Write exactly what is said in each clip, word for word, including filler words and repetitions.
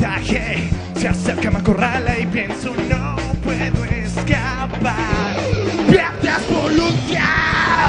voltaje se acerca, me acorrala y pienso no puedo escapar. Pierdes voluntad.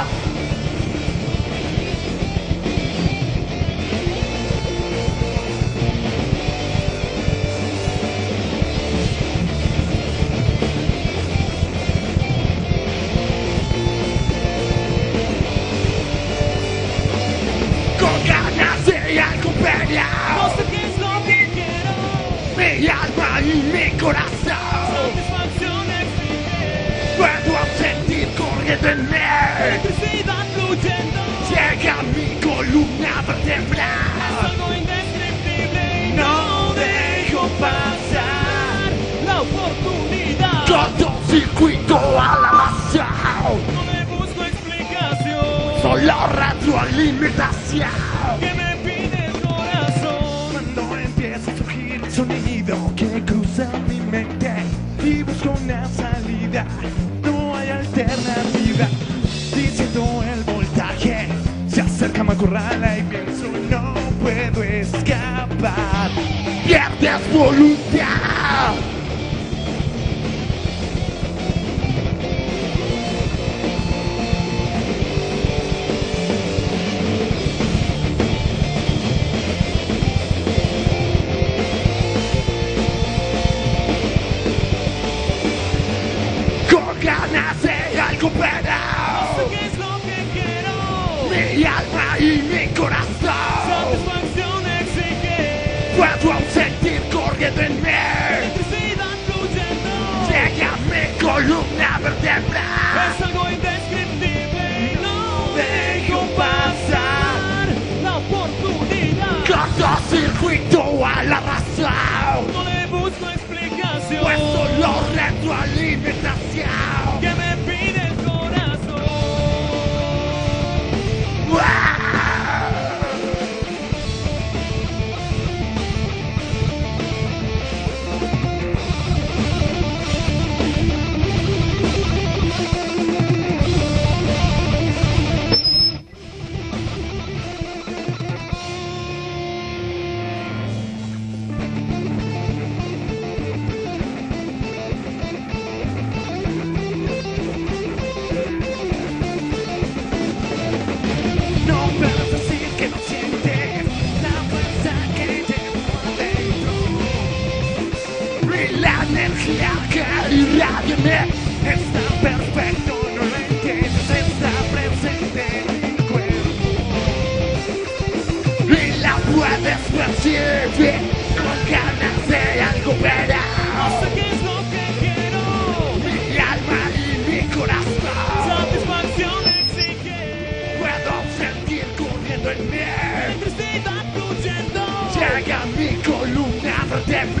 Con ganas de algo pelear. No sé qué es lo que quiero. Mi alma y mi corazón. Satisfacción exige. Puedo sentir corriendo en mí. Electricidad fluyendo. Llega mi columna Es vertebral. algo indescriptible y no dejo pasar la oportunidad. Cortocircuito a la masa. No le busco explicación. Solo retroalimentación. ¿Qué me pide el corazón? Cuando empieza a surgir el sonido que cruza mi mente y busco una salida, no hay alternativa. Diciendo el voltaje se acerca, me acorrala y pienso no puedo escapar. Pierdes voluntad. Con ganas de algo pero ¿Qué es lo que quiero? mi alma y mi corazón. Satisfacción exige. Puedo sentir corriendo en mí. Electricidad fluyendo. Llega mi columna vertebral. Es algo indescriptible y no dejo pasar la oportunidad. Cortocircuito a la razón. No le busco explicación. Pues solo retroalimentación. ¿Qué me pide el corazón? ¡Uah! No puedes decir que no sientes la fuerza que llevo adentro. Y la energía que irradia en mí está perfecto, no lo entiendes, está presente en mi cuerpo. Y la puedes percibir con ganas de algo pero No sé qué es lo que quiero. mi alma y mi corazón. Satisfacción exige. Puedo sentir corriendo en mí. Electricidad fluyendo. Llega mi columna vertebral.